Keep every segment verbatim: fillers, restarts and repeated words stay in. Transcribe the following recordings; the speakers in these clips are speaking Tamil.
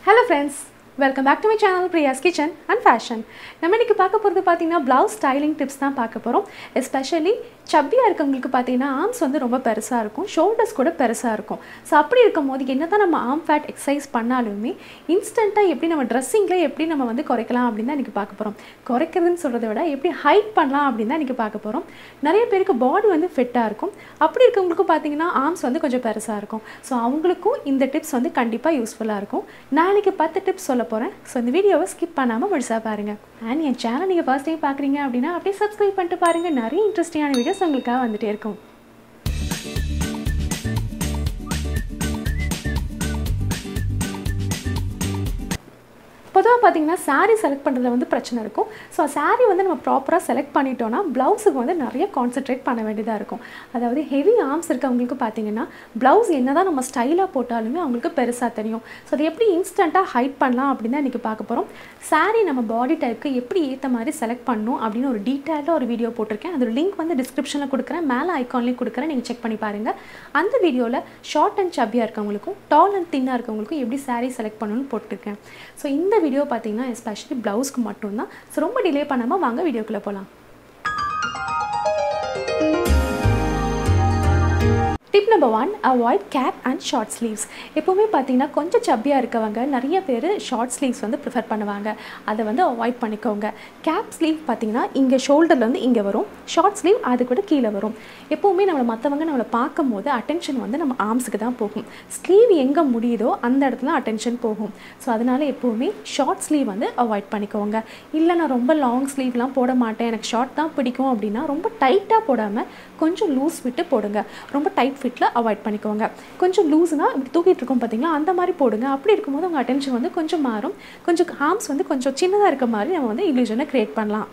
Hello friends, welcome back to my channel Priya's Kitchen and Fashion. நம்ம இன்னைக்கு பார்க்க போறது பாத்தீங்கன்னா blouse styling tips தான் பார்க்க போறோம். Especially chubby-ஆ இருக்கவங்களுக்கு பாத்தீங்கன்னா arms வந்து ரொம்ப பெருசா இருக்கும், shoulders கூட பெருசா இருக்கும். சோ அப்படி இருக்கும்போது என்னதான் நம்ம arm fat exercise பண்ணாலுமே இன்ஸ்டன்ட்டா எப்படி நம்ம dressingல எப்படி நம்ம வந்து குறைக்கலாம் அப்படி தான் இன்னைக்கு பார்க்க போறோம். குறைக்கிறதுன்னு சொல்றதை விட எப்படி ஹைட் பண்ணலாம் அப்படி தான் இன்னைக்கு பார்க்க போறோம். நிறைய பேருக்கு பாடி வந்து ஃபிட்டா இருக்கும். அப்படி இருக்கவங்களுக்கு பாத்தீங்கன்னா arms வந்து கொஞ்சம் பெருசா இருக்கும். சோ அவங்களுக்கும் இந்த டிப்ஸ் வந்து கண்டிப்பா யூஸ்ஃபுல்லா இருக்கும். நான் இன்னைக்கு பத்து டிப்ஸ் சொல்ல போறேன். சோ இந்த வீடியோவை ஸ்கிப் பண்ணாம முழுசா பாருங்க. And என் சேனல் நீங்க ஃபர்ஸ்ட் டைம் பார்க்கறீங்க அப்படினா அப்படியே Subscribe பண்ணிட்டு பாருங்க. நிறைய இன்ட்ரஸ்டிங்கான வீடியோஸ் உங்களுக்காக வந்துட்டே இருக்கும். பொதுவா பாத்தீங்கன்னா saree செலக்ட் பண்றதுல வந்து பிரச்சனை இருக்கும். சோ saree வந்து நம்ம ப்ராப்பரா செலக்ட் பண்ணிட்டோம்னா ப்ளவுஸ்க்கு வந்து நிறைய கான்சென்ட்ரேட் பண்ண வேண்டியதா இருக்கும். அதாவது ஹெவி ஆர்ம்ஸ் இருக்கவங்களுக்கு பாத்தீங்கன்னா ப்ளவுஸ் என்னதான் நம்ம ஸ்டைலா போட்டாலுமே அவங்களுக்கு பெருசா தெரியும். சோ அது எப்படி இன்ஸ்டன்ட்டா ஹைட் பண்ணலாம் அப்படினா இன்னைக்கு பார்க்க போறோம். saree நம்ம பாடி டைப்க்கு எப்படி ஏத்த மாதிரி செலக்ட் பண்ணனும் அப்படின ஒரு டீடைலா ஒரு வீடியோ போட்டுருக்கேன். அதோட லிங்க் வந்து டிஸ்கிரிப்ஷன்ல கொடுக்கிறேன். மேல ஐகான்லயே கொடுக்கிறேன். நீங்க செக் பண்ணி பாருங்க. அந்த வீடியோல ஷார்ட் அண்ட் சப்பியா இருக்கவங்களுக்கும் டால் அண்ட் தின்னா இருக்கவங்களுக்கும் எப்படி saree செலக்ட் பண்ணனும்னு போட்டுருக்கேன். சோ இந்த வீடியோ பாத்தீங்கன்னா especially blouse க்கு மட்டும் தான். சோ ரொம்ப டிலே பண்ணாம வாங்க வீடியோக்குள்ள போலாம். Tip number one, avoid cap and short sleeves. எப்பவுமே பாத்தீங்கன்னா கொஞ்சம் சப்பியா இருக்கவங்க நிறைய பேர் short sleeves வந்து prefer பண்ணுவாங்க. அத வந்து அவாய்ட் பண்ணிக்கோங்க. cap sleeve பாத்தீங்கன்னா இங்க ஷோல்டர்ல இருந்து இங்க வரும். short sleeve அது கூட கீழ வரும். எப்பவுமே நம்மள மத்தவங்க நம்மள பாக்கும்போது attention வந்து நம்ம armsக்கு தான் போகும். sleeve எங்க முடியுதோ அந்த இடத்துல attention போகும். சோ அதனால எப்பவுமே short sleeve வந்து அவாய்ட் பண்ணிக்கோங்க. இல்ல நான் ரொம்ப long sleeveலாம் போட மாட்டேன். எனக்கு short தான் பிடிக்கும் அப்படினா ரொம்ப டைட்டா போடாம கொஞ்சம் லூஸ் விட்டு போடுங்க. ரொம்ப டைட் ஃபிட்ல அவாய்ட் பண்ணிக்கோங்க. கொஞ்சம் லூஸ்னா இப்படி தூக்கிட்டு இருக்கோம் பாத்தீங்களா அந்த மாதிரி போடுங்க. அப்படி இருக்கும்போது உங்க அட்டென்ஷன் வந்து கொஞ்சம் மாறும். கொஞ்சம் ஆர்ம்ஸ் வந்து கொஞ்சம் சின்னதா இருக்க மாதிரி நம்ம வந்து illusion கிரியேட் பண்ணலாம்.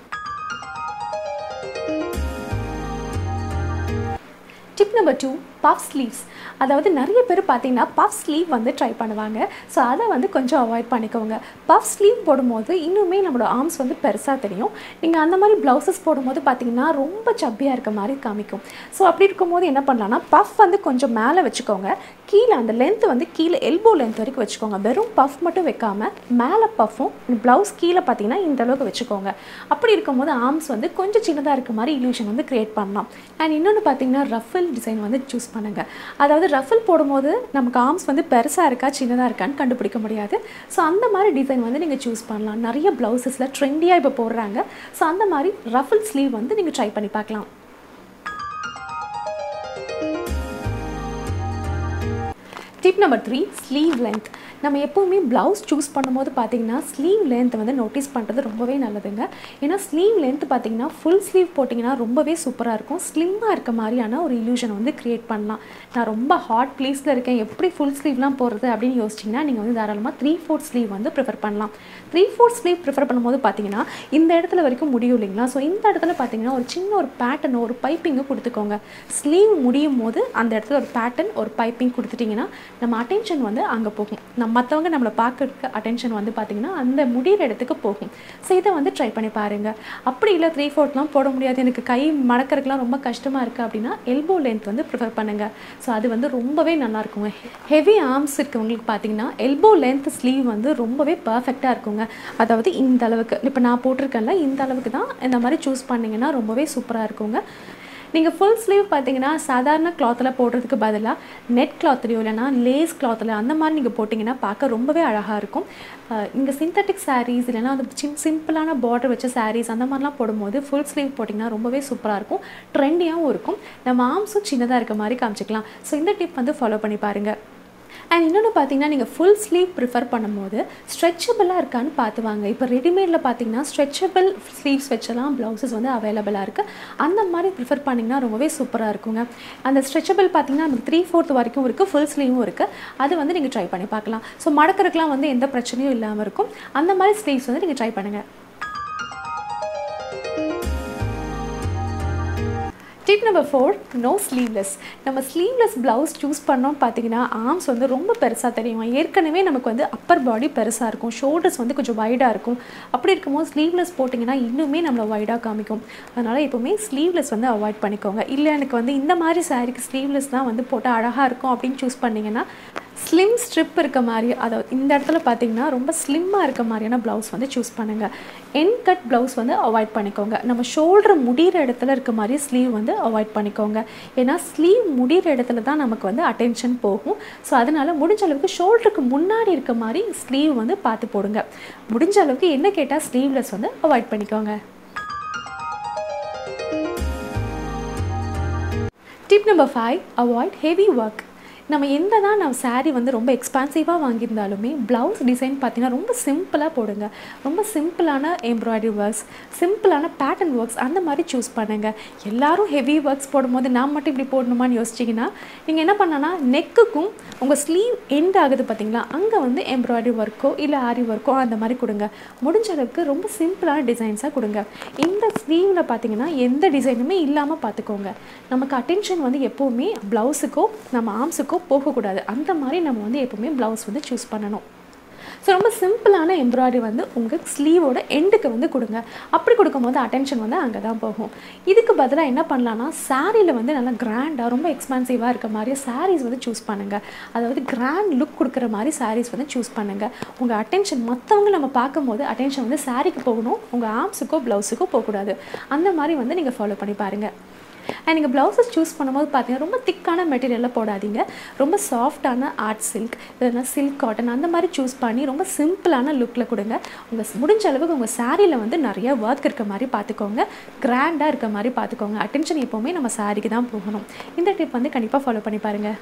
Tip number two, puff sleeves. அதாவது நிறைய பேர் பாத்தீங்கன்னா puff sleeve வந்து ட்ரை பண்ணுவாங்க. சோ அத வந்து கொஞ்சம் அவாய்ட் பண்ணிக்கோங்க. puff sleeve போடும்போது இன்னுமே நம்மளோட arms வந்து பெருசா தெரியும். நீங்க அந்த மாதிரி blouses போடும்போது பாத்தீங்கன்னா ரொம்ப சப்பியா இருக்க மாதிரி காமிக்கும். சோ அப்படி இருக்கும்போது என்ன பண்ணலாம்னா puff வந்து கொஞ்சம் மேல வெச்சுக்கோங்க. கீழ அந்த லெந்த் வந்து கீழ elbow length வரைக்கும் வெச்சுக்கோங்க. வெறும் puff மட்டும் வைக்காம மேல puffம் blouse கீழ பாத்தீங்கன்னா இந்த அளவுக்கு வெச்சுக்கோங்க. அப்படி இருக்கும்போது arms வந்து கொஞ்சம் சின்னதா இருக்க மாதிரி illusion வந்து கிரியேட் பண்ணலாம். and இன்னொன்னு பாத்தீங்கன்னா ruffle டிசைன் வந்து சூஸ் பண்ணுங்க. அதாவது ரஃபிள் போடும்போது நமக்கு ஆர்ம்ஸ் வந்து பெருசா இருக்கா சின்னதா இருக்கான்னு கண்டுபிடிக்க முடியாது. சோ அந்த மாதிரி டிசைன் வந்து நீங்க சூஸ் பண்ணலாம். நிறைய blouses-ல ட்ரெண்டியா இப்ப போடுறாங்க. சோ அந்த மாதிரி ரஃபிள் ஸ்லீவ் வந்து நீங்க ட்ரை பண்ணி பார்க்கலாம். Tip number three, sleeve length. நம்ம எப்பவுமே blouse சூஸ் பண்ணும்போது பாத்தீங்கன்னா sleeve length வந்து நோட்டீஸ் பண்றது ரொம்பவே நல்லதுங்க. ஏனா sleeve length பாத்தீங்கன்னா full sleeve போடிங்கனா ரொம்பவே சூப்பரா இருக்கும். ஸ்லிம்மா இருக்க மாதிரியான ஒரு illusion வந்து கிரியேட் பண்ணலாம். நான் ரொம்ப ஹாட் பிளேஸ்ல இருக்கேன். எப்படி full sleeveலாம் போறது அப்படினு யோசிச்சீங்கன்னா நீங்க வந்து தாராளமா three fourths sleeve வந்து பிரெஃபர் பண்ணலாம். three fourths sleeve பிரெஃபர் பண்ணும்போது பாத்தீங்கன்னா இந்த இடத்துல வரைக்கும் முடியும் இல்லீங்களா? சோ இந்த இடத்துல பாத்தீங்கன்னா ஒரு சின்ன ஒரு பேட்டர்ன் ஒரு பைப்பிங் கொடுத்துக்கோங்க. ஸ்லீவ் முடியும்போது அந்த இடத்துல ஒரு பேட்டர்ன் ஒரு பைப்பிங் கொடுத்துட்டீங்கன்னா நம்ம அட்டென்ஷன் வந்து அங்க போகும். மத்தவங்க நம்மள பார்க்கறதுக்கு அட்டென்ஷன் வந்து பாத்தீங்கன்னா அந்த முடியிற இடத்துக்கு போகும். சோ இத வந்து ட்ரை பண்ணி பாருங்க. அப்படி இல்ல three fourthsலாம் போட முடியாது. எனக்கு கை மடக்கறதுக்குலாம் ரொம்ப கஷ்டமா இருக்கு அப்படினா elbow length வந்து பிரெஃபர் பண்ணுங்க. சோ அது வந்து ரொம்பவே நல்லா இருக்குங்க. ஹெவி ஆர்ம்ஸ் இருக்கவங்களுக்கு பாத்தீங்கன்னா elbow length sleeve வந்து ரொம்பவே பெர்ஃபெக்ட்டா இருக்குங்க. அதாவது இந்த அளவுக்கு இப்ப நான் போட்டுருக்கேன்ல இந்த அளவுக்கு தான் இந்த மாதிரி சூஸ் பண்ணீங்கன்னா ரொம்பவே சூப்பரா இருக்குங்க. நீங்க full sleeve பாத்தீங்கன்னா சாதாரண clothல போடுறதுக்கு பதிலா net clothலயோ இல்லனா lace clothல அந்த மாதிரி நீங்க போடிங்கனா பார்க்க ரொம்பவே அழகா இருக்கும். இங்க synthetic sarees இல்லனா அந்த சிம்பிளான border வச்ச sarees அந்த மாதிரிலாம் போடும்போது full sleeve போடிங்கனா ரொம்பவே சூப்பரா இருக்கும். ட்ரெண்டியாவும் இருக்கும். நம்ம ஆர்ம்ஸும் சின்னதா இருக்க மாதிரி காமிச்சிக்கலாம். சோ இந்த டிப் வந்து ஃபாலோ பண்ணி பாருங்க. and இன்னொன்னு பாத்தீங்கன்னா நீங்க full sleeve prefer பண்ணும்போது stretchable-ஆ இருக்கான்னு பார்த்து வாங்க. இப்போ ரெடிமேட்ல பாத்தீங்கன்னா stretchable sleeves வெச்சலாம் blouses வந்து அவேலபிளா இருக்கு. அந்த மாதிரி prefer பண்ணீங்கன்னா ரொம்பவே சூப்பரா இருக்குங்க. அந்த stretchable பாத்தீங்கன்னா நமக்கு three fourths வரைக்கும் இருக்கு, full sleeve-ம் இருக்கு. அது வந்து நீங்க ட்ரை பண்ணி பார்க்கலாம். சோ மடக்கறதுக்குலாம் வந்து எந்த பிரச்சனையும் இல்லாம இருக்கும். அந்த மாதிரி sleeves வந்து நீங்க ட்ரை பண்ணுங்க. Tip number four, no sleeveless. நம்ம sleeveless blouse choose பண்ணோம் பாத்தீங்கன்னா arms வந்து ரொம்ப பெருசா தெரியும். ஏற்கனவே நமக்கு வந்து upper body பெருசா இருக்கும். shoulders வந்து கொஞ்சம் வைடா இருக்கும். அப்படி இருக்கும்போது sleeveless போடிங்கனா இன்னுமே நம்மள வைடா காமிக்கும். அதனால எப்பவுமே sleeveless வந்து அவாய்ட் பண்ணிக்கோங்க. இல்ல எனக்கு வந்து இந்த மாதிரி சாரிக்கு sleeveless தான் வந்து போட்டா அழகா இருக்கும் அப்படினு चूஸ் பண்ணீங்கனா ஸ்லிம் ஸ்ட்ரிப் இருக்க மாதிரி, அதாவது இந்த இடத்துல பார்த்தீங்கன்னா ரொம்ப ஸ்லிம்மாக இருக்க மாதிரியான ப்ளவுஸ் வந்து சூஸ் பண்ணுங்கள். என் கட் ப்ளவுஸ் வந்து அவாய்ட் பண்ணிக்கோங்க. நம்ம ஷோல்டர் முடிகிற இடத்துல இருக்க மாதிரி ஸ்லீவ் வந்து அவாய்ட் பண்ணிக்கோங்க. ஏன்னா ஸ்லீவ் முடிகிற இடத்துல தான் நமக்கு வந்து அட்டென்ஷன் போகும். ஸோ அதனால் முடிஞ்ச அளவுக்கு ஷோல்டருக்கு முன்னாடி இருக்க மாதிரி ஸ்லீவ் வந்து பார்த்து போடுங்க. முடிஞ்ச அளவுக்கு என்ன கேட்டால் ஸ்லீவ்லெஸ் வந்து அவாய்ட் பண்ணிக்கோங்க. Tip number five, avoid heavy work. நம்ம எந்த தான் நம்ம சாரீ வந்து ரொம்ப எக்ஸ்பான்சிவாக வாங்கியிருந்தாலுமே ப்ளவுஸ் டிசைன் பார்த்திங்கன்னா ரொம்ப சிம்பிளாக போடுங்க. ரொம்ப சிம்பிளான எம்ப்ராய்டரி ஒர்க்ஸ், சிம்பிளான பேட்டர்ன் ஒர்க்ஸ் அந்த மாதிரி சூஸ் பண்ணுங்கள். எல்லோரும் ஹெவி ஒர்க்ஸ் போடும்போது நான் மட்டும் இப்படி போடணுமான்னு யோசிச்சிங்கன்னா நீங்கள் என்ன பண்ணனா நெக்குக்கும் உங்கள் ஸ்லீவ் எண்ட் ஆகுது பார்த்திங்களா, அங்கே வந்து எம்ப்ராய்டரி ஒர்க்கோ இல்லை ஆரி ஒர்க்கோ அந்த மாதிரி கொடுங்க. முடிஞ்ச அளவுக்கு ரொம்ப சிம்பிளான டிசைன்ஸாக கொடுங்க. இந்த ஸ்லீவில் பார்த்திங்கன்னா எந்த டிசைனுமே இல்லாமல் பார்த்துக்கோங்க. நமக்கு அட்டென்ஷன் வந்து எப்போவுமே ப்ளவுஸுக்கோ நம்ம ஆர்ம்ஸுக்கோ போகக்கூடாது. அந்த மாதிரி நம்ம வந்து எப்பவுமே ப்ளவுஸ் வந்து சூஸ் பண்ணணும். ஸோ ரொம்ப சிம்பிளான எம்ப்ராய்டரி வந்து உங்கள் ஸ்லீவோட எண்டுக்கு வந்து கொடுங்க. அப்படி கொடுக்கும்போது அட்டென்ஷன் வந்து அங்கே தான் போகும். இதுக்கு பதிலாக என்ன பண்ணலான்னா சாரியில் வந்து நல்லா கிராண்டாக ரொம்ப எக்ஸ்பென்சிவாக இருக்க மாதிரி சாரீஸ் வந்து சூஸ் பண்ணுங்கள். அதாவது கிராண்ட் லுக் கொடுக்குற மாதிரி சாரீஸ் வந்து சூஸ் பண்ணுங்கள். உங்கள் அட்டென்ஷன் மற்றவங்க நம்ம பார்க்கும்போது அட்டென்ஷன் வந்து சாரிக்கு போகணும், உங்கள் ஆர்ம்ஸுக்கோ ப்ளவுஸுக்கோ போகக்கூடாது. அந்த மாதிரி வந்து நீங்கள் ஃபாலோ பண்ணி பாருங்கள். அண்ட் நீங்கள் ப்ளவுஸஸ் சூஸ் பண்ணும்போது பார்த்தீங்கன்னா ரொம்ப திக்கான மெட்டீரியலில் போடாதீங்க. ரொம்ப சாஃப்டான ஆர்ட் சில்க் இல்லைன்னா சில்க் காட்டன் அந்த மாதிரி சூஸ் பண்ணி ரொம்ப சிம்பிளான லுக்கில் கொடுங்க. உங்கள் முடிஞ்ச அளவுக்கு உங்கள் சாரியில் வந்து நிறைய ஒர்க் இருக்க மாதிரி பார்த்துக்கோங்க. கிராண்டாக இருக்க மாதிரி பார்த்துக்கோங்க. அட்டென்ஷன் எப்போவுமே நம்ம சாரிக்கு தான் போகணும். இந்த டிப் வந்து கண்டிப்பாக ஃபாலோ பண்ணி பாருங்கள்.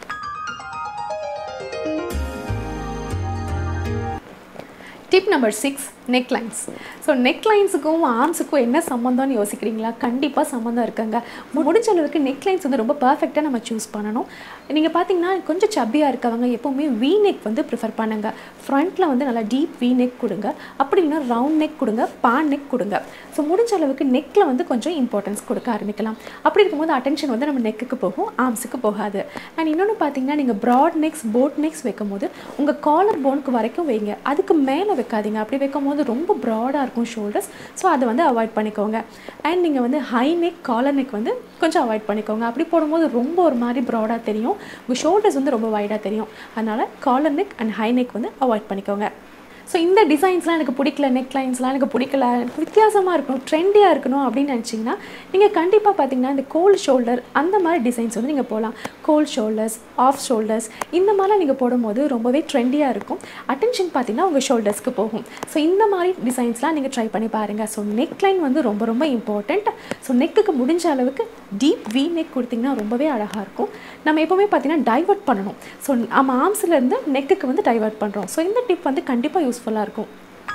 Tip number six, neck lines. So neck லைன்ஸுக்கும் ஆர்ம்ஸுக்கும் என்ன சம்மந்தம்னு யோசிக்கிறீங்களா? கண்டிப்பாக சம்மந்தம் இருக்குங்க. முடிஞ்ச அளவுக்கு நெக் லைன்ஸ் வந்து ரொம்ப பர்ஃபெக்டாக நம்ம சூஸ் பண்ணணும். நீங்கள் பார்த்தீங்கன்னா கொஞ்சம் சப்பியாக இருக்கவங்க எப்போவுமே வி நெக் வந்து ப்ரிஃபர் பண்ணுங்கள். ஃப்ரண்ட்டில் வந்து நல்லா டீப் வி நெக் கொடுங்க. அப்படின்னா ரவுண்ட் நெக் கொடுங்க, பான் நெக் கொடுங்க. ஸோ முடிஞ்ச அளவுக்கு நெக்கில் வந்து கொஞ்சம் இம்பார்ட்டன்ஸ் கொடுக்க ஆரம்பிக்கலாம். அப்படி இருக்கும்போது அட்டென்ஷன் வந்து நம்ம நெக்குக்கு போகும், ஆர்ம்ஸுக்கு போகாது. அண்ட் இன்னொன்று பார்த்தீங்கன்னா நீங்கள் ப்ராட் நெக்ஸ் போட் நெக்ஸ் வைக்கும் போது உங்கள் காலர் போனுக்கு வரைக்கும் வைங்க. அதுக்கு மேலே வைக்காதீங்க. அப்படி வைக்கும் போது ரொம்ப ப்ராடாக இருக்கும் ஷோல்டர்ஸ். ஸோ அதை வந்து அவாய்ட் பண்ணிக்கோங்க. அண்ட் நீங்கள் வந்து ஹை நெக் காலர் நெக் வந்து கொஞ்சம் அவாய்ட் பண்ணிக்கோங்க. அப்படி போடும்போது ரொம்ப ஒரு மாதிரி ப்ராடாக தெரியும், உங்கள் ஷோல்டர்ஸ் வந்து ரொம்ப வைடாக தெரியும். அதனால் collar neck and high neck வந்து அவாய்ட் பண்ணிக்கோங்க. ஸோ இந்த டிசைன்ஸ்லாம் எனக்கு பிடிக்கல, நெக் லைன்ஸ்லாம் எனக்கு பிடிக்கல, எனக்கு வித்தியாசமாக இருக்கணும், ட்ரெண்டியாக இருக்கணும் அப்படின்னு நினச்சிங்கன்னா நீங்கள் கண்டிப்பாக பார்த்தீங்கன்னா இந்த கோல்ட் ஷோல்டர் அந்த மாதிரி டிசைன்ஸ் வந்து நீங்கள் போகலாம். கோல்ட் ஷோல்டர்ஸ், ஆஃப் ஷோல்டர்ஸ் இந்த மாதிரிலாம் நீங்கள் போடும்போது ரொம்பவே ட்ரெண்டியாக இருக்கும். அட்டென்ஷன் பார்த்தீங்கன்னா உங்கள் ஷோல்டர்ஸ்க்கு போகும். ஸோ இந்த மாதிரி டிசைன்ஸ்லாம் நீங்கள் ட்ரை பண்ணி பாருங்கள். ஸோ நெக் லைன் வந்து ரொம்ப ரொம்ப இம்பார்ட்டண்ட். ஸோ நெக்குக்கு முடிஞ்ச அளவுக்கு டீப் வி நெக் கொடுத்திங்கன்னா ரொம்பவே அழகாக இருக்கும். நம்ம எப்போவுமே பார்த்தீங்கன்னா டைவர்ட் பண்ணணும். ஸோ நம்ம ஆர்ம்ஸ்லேருந்து நெக்குக்கு வந்து டைவர்ட் பண்ணுறோம். ஸோ இந்த டிப் வந்து கண்டிப்பாக யூஸ்ஃபுல்லாக இருக்கும்.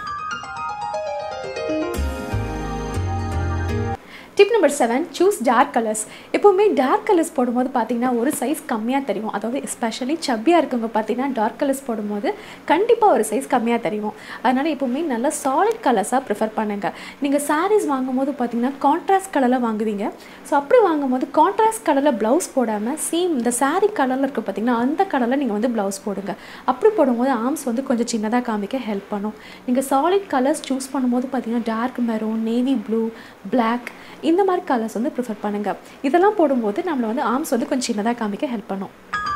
Tip number seven, choose dark colours. எப்போவுமே டார்க் கலர்ஸ் போடும்போது பார்த்தீங்கன்னா ஒரு சைஸ் கம்மியாக தெரியும். அதாவது எஸ்பெஷலி சப்பியாக இருக்கவங்க பார்த்தீங்கன்னா டார்க் கலர்ஸ் போடும்போது கண்டிப்பாக ஒரு சைஸ் கம்மியாக தெரியும். அதனால் எப்போவுமே நல்லா சாலிட் கலர்ஸாக ப்ரிஃபர் பண்ணுங்கள். நீங்கள் சாரீஸ் வாங்கும்போது பார்த்தீங்கன்னா கான்ட்ராஸ்ட் கலரில் வாங்குவீங்க. ஸோ அப்படி வாங்கும்போது கான்ட்ராஸ்ட் கலரில் ப்ளவுஸ் போடாமல் சேம் இந்த சாரீ கலரில் இருக்க பார்த்தீங்கன்னா அந்த கலரில் நீங்கள் வந்து ப்ளவுஸ் போடுங்க. அப்படி போடும்போது ஆர்ம்ஸ் வந்து கொஞ்சம் சின்னதாக காமிக்க ஹெல்ப் பண்ணும். நீங்கள் சாலிட் கலர்ஸ் சூஸ் பண்ணும்போது பார்த்தீங்கன்னா dark maroon, navy blue, black இந்த மாதிரி கலர்ஸ் வந்து ப்ரிஃபர் பண்ணுங்கள். இதெல்லாம் போடும்போது நம்மளை வந்து ஆர்ம்ஸ் வந்து கொஞ்சம் சின்னதாக காமிக்க ஹெல்ப் பண்ணும்.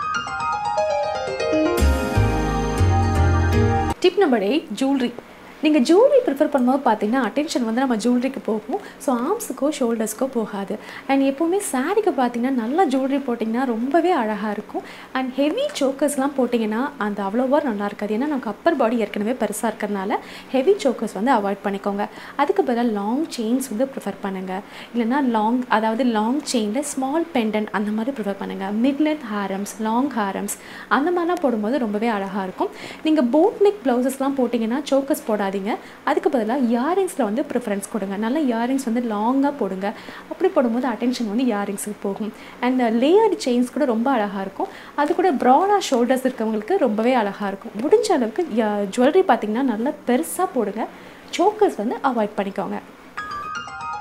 Tip number eight, jewellery. நீங்கள் ஜுவல்லரி ப்ரிஃபர் பண்ணும்போது பார்த்தீங்கன்னா அட்டென்ஷன் வந்து நம்ம ஜுவல்லரிக்கு போகும். ஸோ ஆர்ம்ஸுக்கோ ஷோல்டர்ஸ்க்கோ போகாது. அண்ட் எப்போவுமே சாரிக்கு பார்த்தீங்கன்னா நல்லா ஜுவல்லரி போட்டிங்கன்னா ரொம்பவே அழகாக இருக்கும். அண்ட் ஹெவி சோக்கர்ஸ்லாம் போட்டிங்கன்னா அந்த அவ்வளோவா நல்லா இருக்காது. ஏன்னா நமக்கு அப்பர் பாடி ஏற்கனவே பெருசாக இருக்கிறதுனால ஹெவி சோக்கர்ஸ் வந்து அவாய்ட் பண்ணிக்கோங்க. அதுக்கு பதிலாக லாங் செயின்ஸ் வந்து ப்ரிஃபர் பண்ணுங்கள். இல்லைனா லாங் அதாவது லாங் செயினில் ஸ்மால் பெண்டன் அந்த மாதிரி ப்ரிஃபர் பண்ணுங்கள். Mid length harams, long harams அந்த மாதிரிலாம் போடும்போது ரொம்பவே அழகாக இருக்கும். நீங்கள் போட் நெக் ப்ளவுசஸ்லாம் போட்டிங்கன்னா சோக்கர்ஸ் போடாதீங்க. அதுக்கு பதிலாக இயரிங்ஸில் வந்து ப்ரிஃபரன்ஸ் கொடுங்க. நல்ல இயரிங்ஸ் வந்து லாங்காக போடுங்க. அப்படி போடும்போது அட்டென்ஷன் வந்து இயரிங்ஸுக்கு போகும். அண்ட் லேயர்டு செயின்ஸ் கூட ரொம்ப அழகாக இருக்கும். அது கூட ப்ராடாக ஷோல்டர்ஸ் இருக்கவங்களுக்கு ரொம்பவே அழகாக இருக்கும். முடிஞ்ச அளவுக்கு ஜுவல்லரி பார்த்திங்கன்னா நல்லா பெருசாக போடுங்க. சோக்கர்ஸ் வந்து அவாய்ட் பண்ணிக்கோங்க.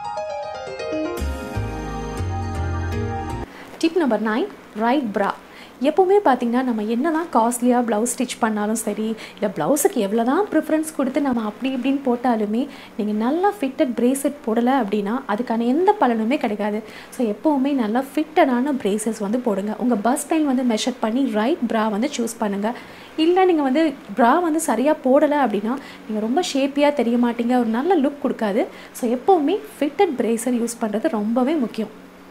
டிப் நம்பர் நைன், ரைட் ப்ரா. எப்போவுமே பார்த்திங்கன்னா நம்ம என்ன தான் காஸ்ட்லியாக ப்ளவுஸ் ஸ்டிச் பண்ணாலும் சரி, இல்லை ப்ளவுஸுக்கு எவ்வளோ தான் ப்ரிஃபரன்ஸ் கொடுத்து நம்ம அப்படி இப்படின்னு போட்டாலுமே நீங்கள் நல்லா ஃபிட்டட் பிரேஸ்லெட் போடலை அப்படின்னா அதுக்கான எந்த பலனுமே கிடைக்காது. ஸோ எப்போவுமே நல்லா ஃபிட்டடான பிரேசஸ் வந்து போடுங்க. உங்கள் பஸ் லைன் வந்து மெஷர் பண்ணி ரைட் ப்ரா வந்து சூஸ் பண்ணுங்கள். இல்லை நீங்கள் வந்து ப்ரா வந்து சரியாக போடலை அப்படின்னா நீங்கள் ரொம்ப ஷேப்பியாக தெரிய மாட்டீங்க, ஒரு நல்ல லுக் கொடுக்காது. ஸோ எப்போவுமே ஃபிட்டட் பிரேசர் யூஸ் பண்ணுறது ரொம்பவே முக்கியம்.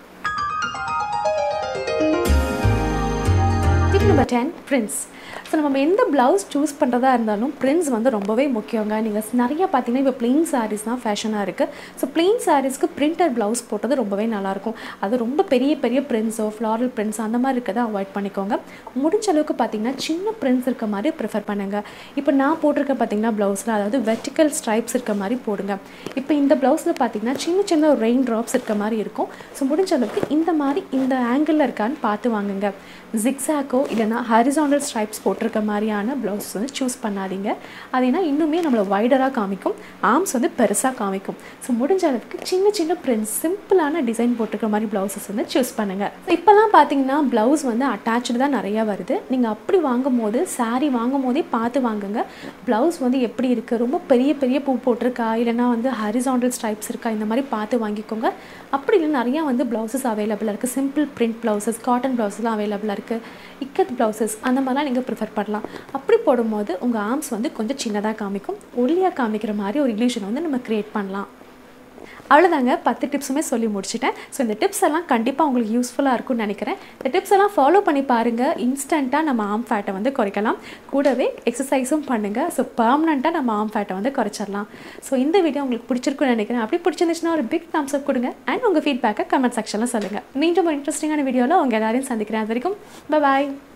Tip number ten, prints. So நம்ம எந்த ப்ளவுஸ் சூஸ் பண்ணுறதா இருந்தாலும் பிரிண்ட்ஸ் வந்து ரொம்பவே முக்கியங்க. நீங்கள் நிறையா பார்த்தீங்கன்னா இப்போ பிளெயின் சாரீஸ் தான் ஃபேஷனாக இருக்குது. ஸோ பிளெயின் சாரீஸ்க்கு பிரிண்டட் ப்ளவுஸ் போட்டது ரொம்பவே நல்லாயிருக்கும். அது ரொம்ப பெரிய பெரிய பிரிண்ட்ஸோ ஃப்ளாரல் பிரிண்ட்ஸ் அந்த மாதிரி இருக்கிறத அவாய்ட் பண்ணிக்கோங்க. முடிஞ்ச அளவுக்கு பார்த்தீங்கன்னா சின்ன பிரிண்ட்ஸ் இருக்க மாதிரி ப்ரிஃபர் பண்ணுங்கள். இப்போ நான் போட்டிருக்க பார்த்தீங்கன்னா ப்ளவுஸில் அதாவது வெர்டிக்கல் ஸ்ட்ரைப்ஸ் இருக்க மாதிரி போடுங்க. இப்போ இந்த ப்ளவுஸில் பார்த்தீங்கன்னா சின்ன சின்ன ஒரு ரெயின் ட்ராப்ஸ் இருக்க மாதிரி இருக்கும். ஸோ முடிஞ்ச அளவுக்கு இந்த மாதிரி இந்த ஆங்கிளில் இருக்கான்னு பார்த்து வாங்குங்க. ஜிக்ஸாக்கோ இல்லைனா ஹாரிசாண்டல் ஸ்ட்ரைப்ஸ் போட்டிருக்க மாதிரியான ப்ளவுஸ் வந்து சூஸ் பண்ணாதீங்க. அது ஏன்னா இன்னுமே நம்மளை வைடராக காமிக்கும், ஆர்ம்ஸ் வந்து பெருசாக காமிக்கும். ஸோ முடிஞ்ச அளவுக்கு சின்ன சின்ன பிரிண்ட்ஸ் சிம்பிளான டிசைன் போட்டிருக்க மாதிரி ப்ளவுஸஸ் வந்து சூஸ் பண்ணுங்கள். இப்போல்லாம் பார்த்தீங்கன்னா ப்ளவுஸ் வந்து அட்டாச்சு தான் நிறையா வருது. நீங்கள் அப்படி வாங்கும் போது சாரீ வாங்கும் போதே பார்த்து வாங்குங்க. ப்ளவுஸ் வந்து எப்படி இருக்குது, ரொம்ப பெரிய பெரிய பூ போட்டிருக்கா இல்லைனா வந்து ஹாரிசாண்டல் ஸ்ட்ரைப்ஸ் இருக்கா, இந்த மாதிரி பார்த்து வாங்கிக்கோங்க. அப்படி இல்லை நிறையா வந்து ப்ளவுஸஸ் அவைலபிளாக இருக்குது. சிம்பிள் பிரிண்ட் ப்ளவுஸஸ், காட்டன் ப்ளவுஸ்லாம் அவைலபிளாக இருக்குது. இக்கத் ப்ளவுசஸ் அந்த மாதிரிலாம் நீங்கள் ப்ரிஃபர் பண்ணலாம். அப்படி போடும்போது உங்கள் ஆர்ம்ஸ் வந்து கொஞ்சம் சின்னதாக காமிக்கும், ஒல்லியாக காமிக்கிற மாதிரி ஒரு இல்யூஷன் வந்து நம்ம க்ரியேட் பண்ணலாம். அவ்வளோதாங்க, பத்து டிப்ஸுமே சொல்லி முடிச்சிட்டேன். ஸோ இந்த டிப்ஸ் எல்லாம் கண்டிப்பாக உங்களுக்கு யூஸ்ஃபுல்லாக இருக்கும்னு நினைக்கிறேன். இந்த டிப்ஸ் எல்லாம் ஃபாலோ பண்ணி பாருங்கள். இன்ஸ்டண்ட்டாக நம்ம ஆர்ம் ஃபேட்டை வந்து குறைக்கலாம். கூடவே எக்ஸசைஸும் பண்ணுங்கள். ஸோ பர்மனெண்ட்டாக நம்ம ஆர்ம் ஃபேட்டை வந்து குறைச்சிடலாம். ஸோ இந்த வீடியோ உங்களுக்கு பிடிச்சிருக்குன்னு நினைக்கிறேன். அப்படி பிடிச்சிருந்துச்சுன்னா ஒரு பிக் தம்ஸ் அப் கொடுங்க அண்ட் உங்கள் ஃபீட்பேக்கை கமெண்ட் செக்ஷனில் சொல்லுங்கள். மீண்டும் ஒரு இன்ட்ரெஸ்டிங்கான வீடியோவில் உங்கள் எல்லாரையும் சந்திக்கிறேன். அது வரைக்கும் பாய்.